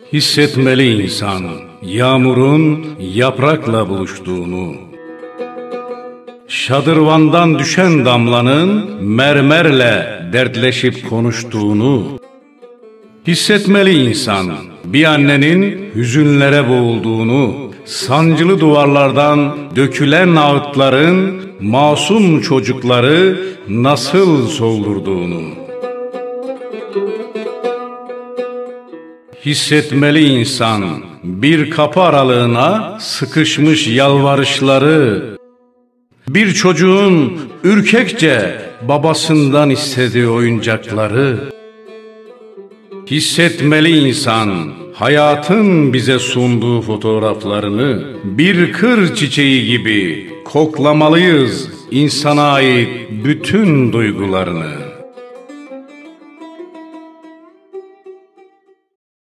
Hissetmeli insan yağmurun yaprakla buluştuğunu, şadırvandan düşen damlanın mermerle dertleşip konuştuğunu. Hissetmeli insan bir annenin hüzünlere boğulduğunu, sancılı duvarlardan dökülen ağıtların masum çocukları nasıl soldurduğunu. Hissetmeli insan bir kapı aralığına sıkışmış yalvarışları, bir çocuğun ürkekçe babasından istediği oyuncakları. Hissetmeli insan hayatın bize sunduğu fotoğraflarını, bir kır çiçeği gibi koklamalıyız insana ait bütün duygularını.